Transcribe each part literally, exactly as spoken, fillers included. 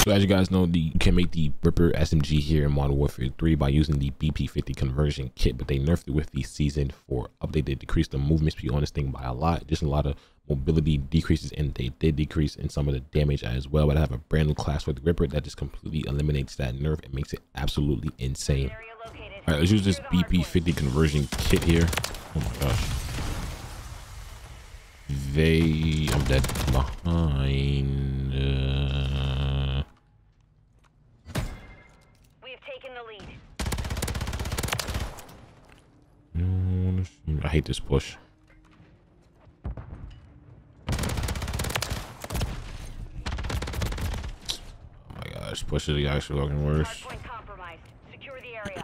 So as you guys know, the, you can make the Ripper S M G here in Modern Warfare three by using the B P fifty conversion kit, but they nerfed it with the season four update. They decreased the movement speed on this thing by a lot, just a lot of mobility decreases, and they did decrease in some of the damage as well. But I have a brand new class for the Ripper that just completely eliminates that nerf and makes it absolutely insane. All right, let's use this B P fifty conversion kit here. Oh my gosh. They, I'm dead behind. Uh, We have taken the lead. I hate this push. Oh my gosh, push is actually looking worse. Hardpoint compromised. Secure the area.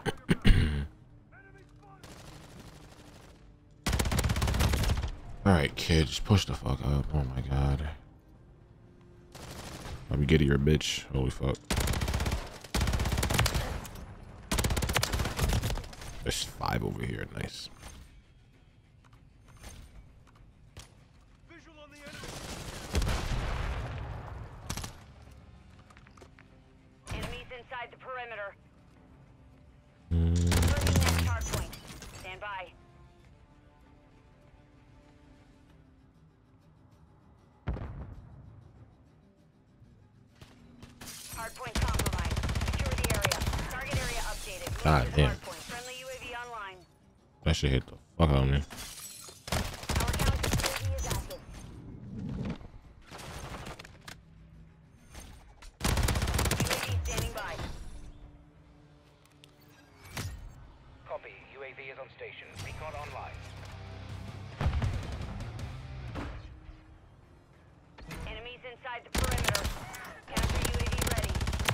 All right, kid, just push the fuck up. Oh my god. Let me get it, your bitch. Holy fuck. There's five over here. Nice. Visual on the enemy. Enemies inside the perimeter. Mm. Moving next hardpoint. Stand by. Hardpoint compromised. Secure the area. Target area updated. Move God to the damn. hardpoint. Friendly U A V online. That shit hit the fuck out of me. Our counter U A V is active. U A V standing by. Copy. U A V is on station. Recon online. Enemies inside the perimeter. Counter U A V ready.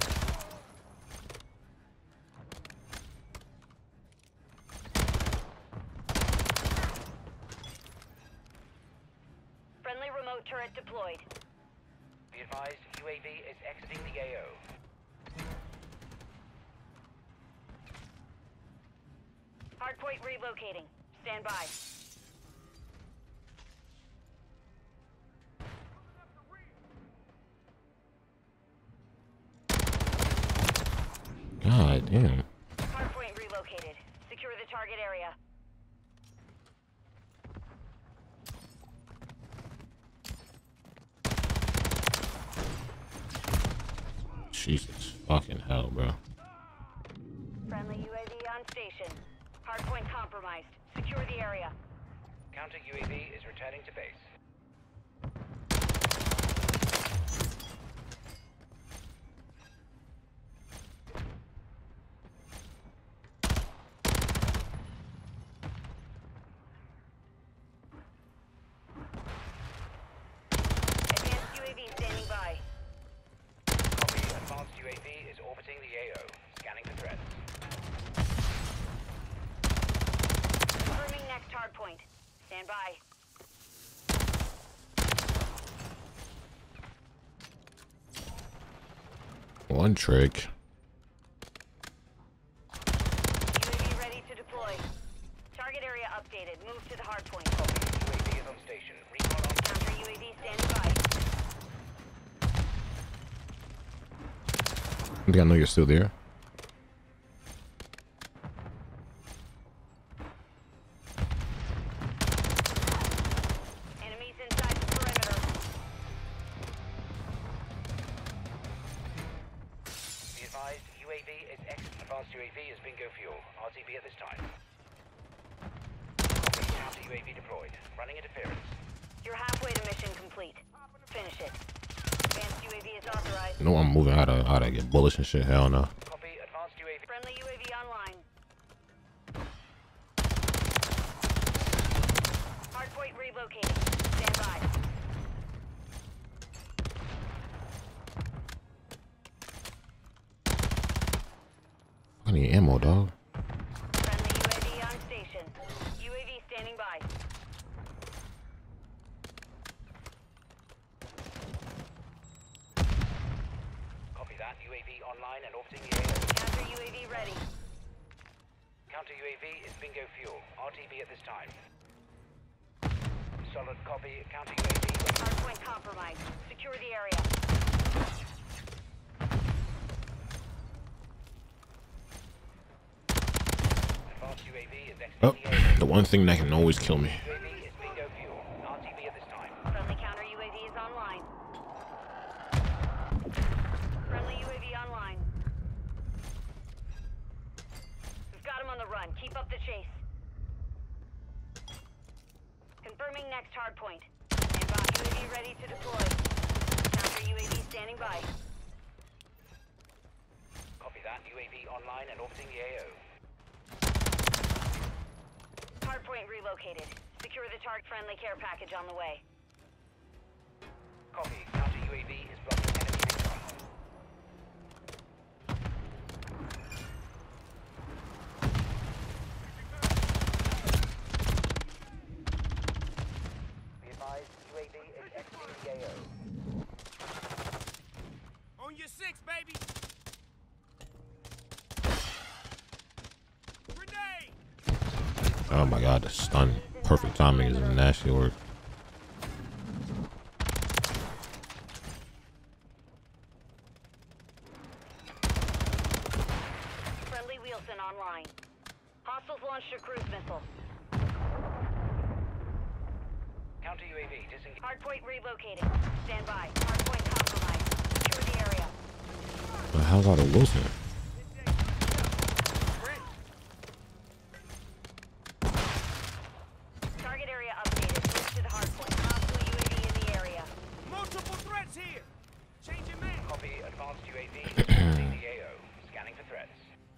Friendly remote turret deployed. Be advised, U A V is exiting the A O. Hardpoint relocating. Stand by. God damn. Hardpoint relocated. Secure the target area. Jesus fucking hell, bro. Friendly U A V on station. Hardpoint compromised. Secure the area. Counter U A V is returning to base. Advanced U A V standing by. Copy. Advanced U A V is orbiting the A O. Scanning for threats. Confirming next hardpoint. Stand by. One trick. U A V ready to deploy. Target area updated. Move to the hardpoint. Copy. U A V is on station. Recon on. Counter U A V standing by. I think I know you're still there. Enemies inside the perimeter. Be advised, U A V is exiting. Advanced U A V is bingo fuel. R T B at this time. Copy. Counter U A V deployed. Running interference. You're halfway to mission complete. Finish it. Advanced U A V is authorized. You know I'm moving how to how to get bullets and shit. Hell no. Copy. Advanced U A V. Friendly U A V online. Hardpoint relocating. Stand by. I need ammo, dog. Friendly U A V on station. U A V standing by. Copy that. U A V online and orbiting the A O. Counter U A V ready. Counter U A V is bingo fuel. R T B at this time. Solid copy. Counter U A V. Hardpoint compromised. Secure the area. is exiting Oh, the A O. the one thing that can always kill me. U A V is bingo fuel. R T B at this time. Friendly counter U A V is online. Friendly U A V online. We've got him on the run. Keep up the chase. Confirming next hard point. Stand by. U A V ready to deploy. Counter U A V standing by. Copy that. U A V online and orbiting the A O. Hardpoint relocated. Secure the target. Friendly care package on the way. Copy. Counter U A V is blocking enemy recon. Be advised, U A V is exiting the A O. On your six, baby! Grenade! Oh my god, the stun. Perfect timing is a nasty word. Friendly Wheelson online. Hostiles launched a cruise missile. Counter U A V disengaged. Hardpoint relocating. Stand by. Hardpoint compromised. Secure the area. The hell's out of Wilson? Target area updated. Move to the hardpoint. Hostile U A V in the area. Multiple threats here! Changing man! Copy. Advanced U A V is exiting the A O. Scanning for threats.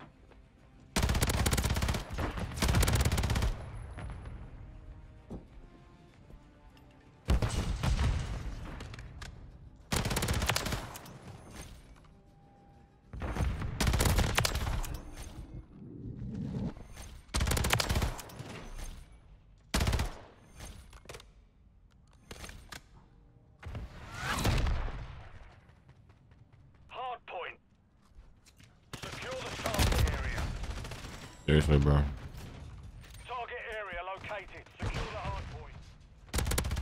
Hardpoint. Secure the target area. Seriously, bro. Target area located. Secure the hardpoint.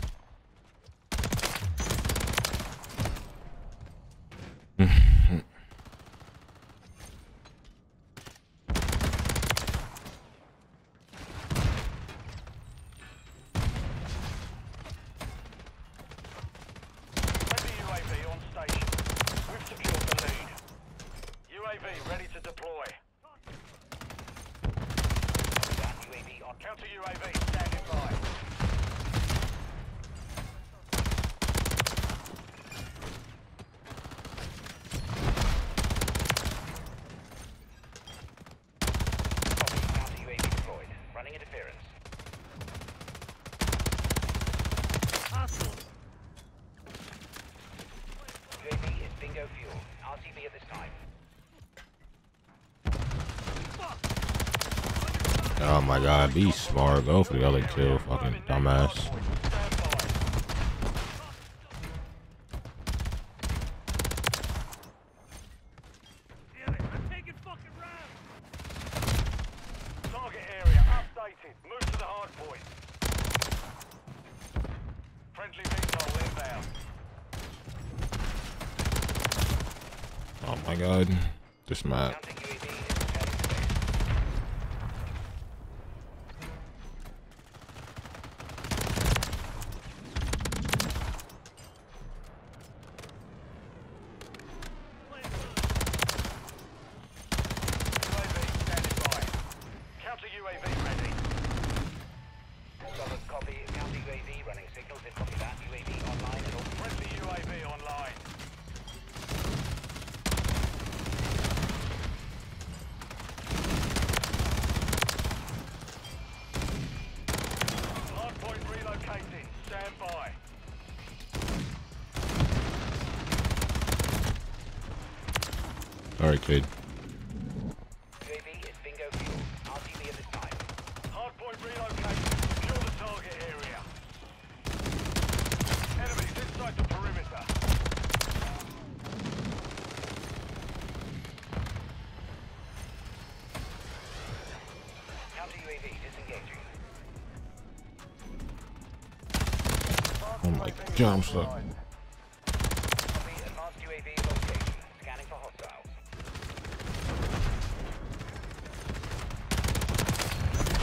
Friendly U A V on station. We've secured the lead. U A V ready to deploy. That U A V on Counter U A V standing by. copy. Counter U A V deployed. Running interference. U A V is bingo fuel. R T B at this time. Oh my god, be smart. Go for the other kill, fucking dumbass. Target area updated. Move to the hard point. Friendly V TOL inbound. Oh my god. This map. Counter U A V is returning to base. U A V standing by. Counter U A V ready. Solid copy. Counter U A V running signals. If copy that. U A V online and all. Friendly U A V online. Hardpoint relocating. Stand by. Alright, kid. U A V is bingo fuel. R T B at this time. Hardpoint relocating. Secure the target area. Enemies inside the perimeter. Counter U A V disengaging. Oh my god, I'm stuck. Copy. Advanced U A V location. Scanning for hostiles.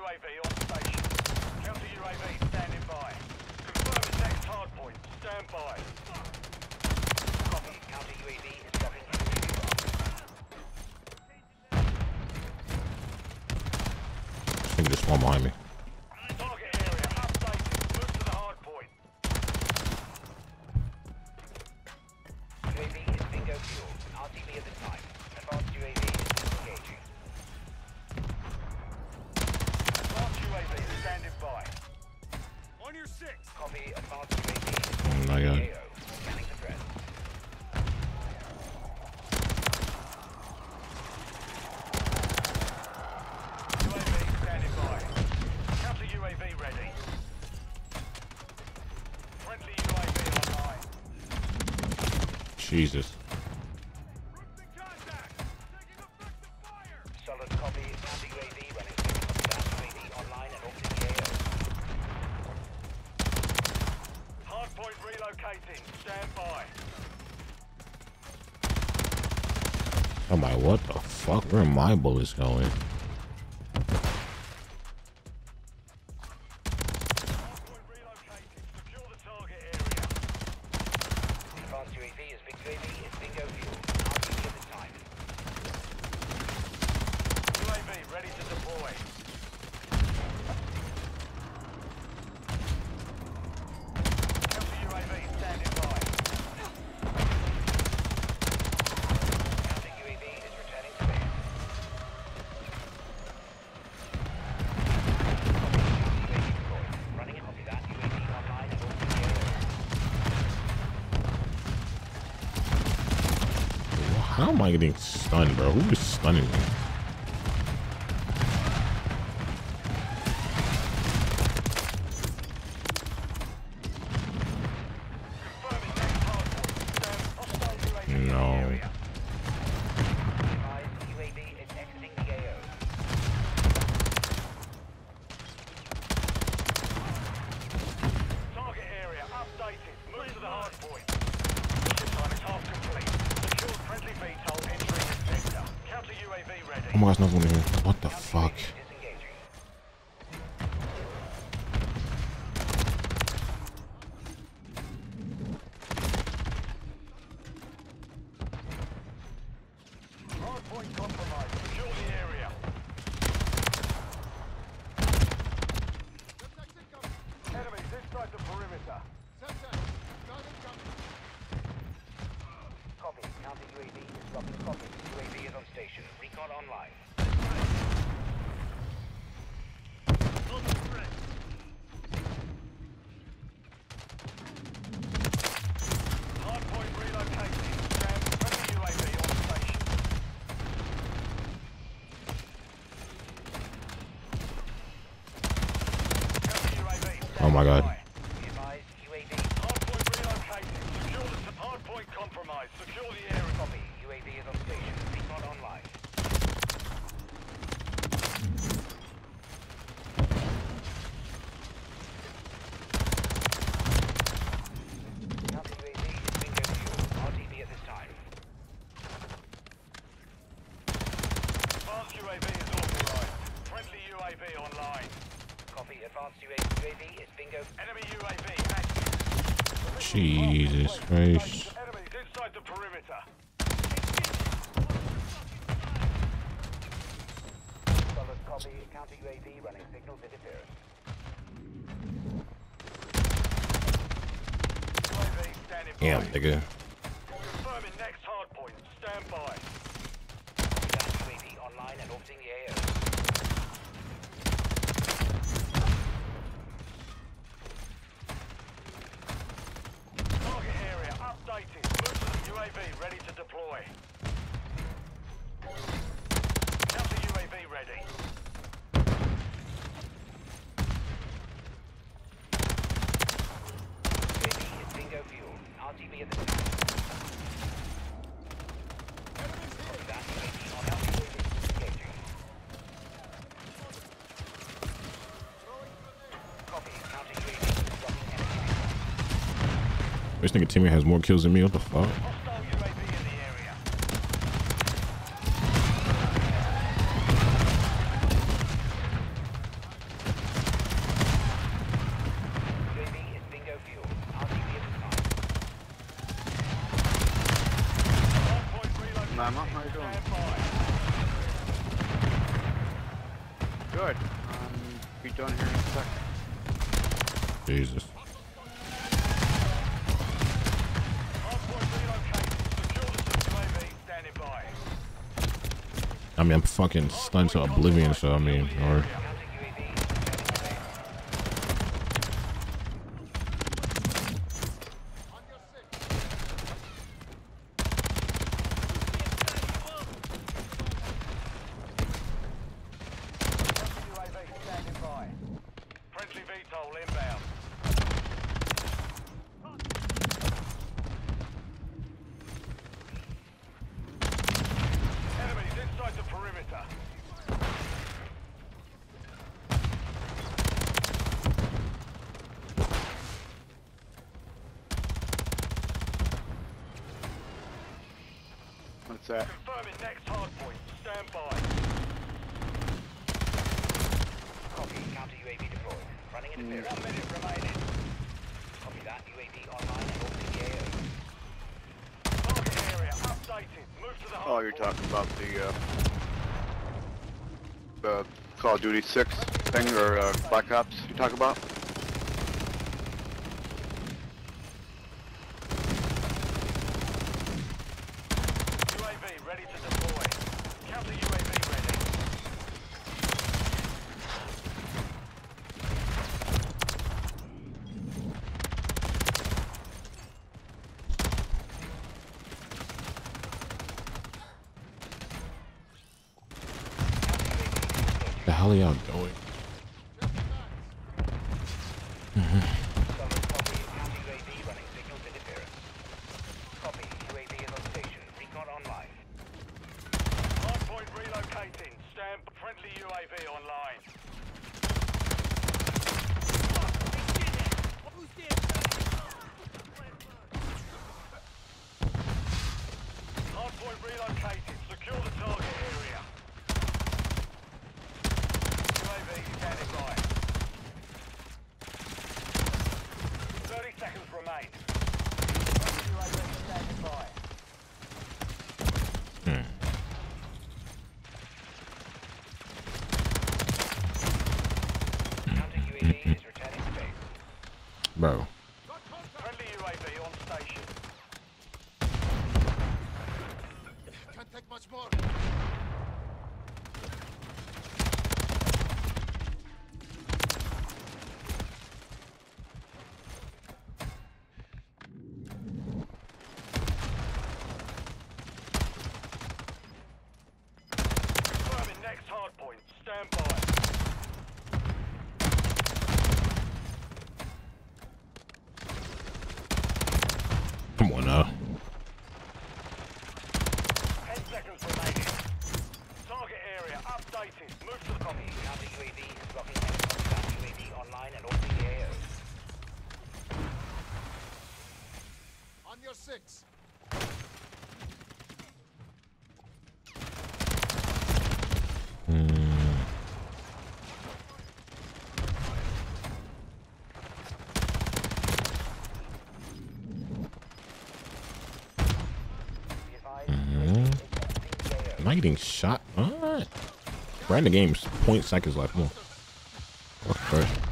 A V on station. Counter U A V standing by. Confirming next hard point. Stand by. Copy. Counter U A V is dropping into the This thing just spawned behind me. Target area updated. Move to the hard point. U A V is bingo fuel. R T B at this time. Advanced U A V is disengaging. Advanced U A V standing by. On your six. Copy. Advanced U A V is Oh my god. A O. Scanning the threat. U A V standing by. Counter U A V ready. Friendly U A V online. Jesus. Solid copy. Counter U A V running. Advanced U A V online and orbiting the A O. Hard point relocating. Stand by. I'm like, what the fuck? Where are my bullets going? Hard point relocating. Secure the target area. Advanced U A V is big U A V is bingo fuel. R T B at this time. U A V ready to deploy. Counter U A V standing by. Counter U A V is returning to base. U A V deployed. Running a copy that. U A V online and orbiting the A O. How am I getting stunned, bro? Who is stunning me? Confirming next hard point. Stand hostile U A V in the No. area. Advised, U A V is exiting the A O. Target area updated. Move to the hard point. Mission time is half complete. Secure friendly V TOL entering the sector. Counter U A V ready. Oh my gosh, nothing in here. What the Counter fuck? U A V disengaging. Hard point compromised. Secure the area. Enemies inside the perimeter. Copy. Counter U A V is dropping copy. U A V is on station. Recon online. Hard point relocating. Stand friendly U A V on station. Counter U A V standing Oh my god. by. Be advised, U A V. Hard point relocating. Secure the hard point compromised. Secure the area. Copy. U A V is on station. Recon online. Counter U A V is bingo fuel. R T B at this time. Advanced U A V is authorized. Friendly U A V online. Copy. Advanced U A V is bingo. Enemy U A V active. Jesus Christ. Enemies inside the perimeter. Solid copy. Counter U A V running signals interference. U A V standing by. Damn, nigga. Confirming next hard point. Stand by. That U A V online and orbiting the A O. Target area updated. Move to the U A V ready to deploy. Counter U A V ready. U A V is bingo fuel. R T B at this time. Copy that. U A V on out. U A V engaging. Copy. Counter U A V is dropping enemy. This nigga Timmy has more kills than me. What the fuck? Hostile U A V in the area. Good. Um, be done here in a second. Jesus. Hardpoint relocated. Secure the U A V. Standing by. I mean, I'm fucking stunned to oblivion, so I mean, or. U A V standing by. Friendly V TOL inbound. Enemies inside the perimeter. What's that? Confirming next hardpoint. Stand by. Copy. Counter U A V deployed. Running interference. One minute remaining. Copy that. U A V online and orbiting the A O. Target area updated. Move to the hardpoint. Oh, you're talking about the uh, the Call of Duty six thing, or uh, Black Ops you talk about? U A V ready to deploy. Counter U A V ready. The hell are y'all doing? Summon copy. Counter U A V running signals interference. Copy. U A V is on station. Recon online. Hardpoint relocating. Stand friendly U A V online. Hardpoint relocated. Secure the target area. U A V standing by. thirty seconds remain. U A V standing by. Hmm. Counter U A V is returning to base. Bro. Friendly U A V on station. Can't take much more. Confirming next hardpoint. Stand by. Come on now. ten seconds remaining. Target area updated. Move to the copy. Copy. Counter U A V is blocking helicopter. U A V online and orbiting the A O. On your six. Hmm. Be advised, Mhm. is exiting the A O. Am I getting shot? Alright. We're in the game's point seconds left. Come on. Okay.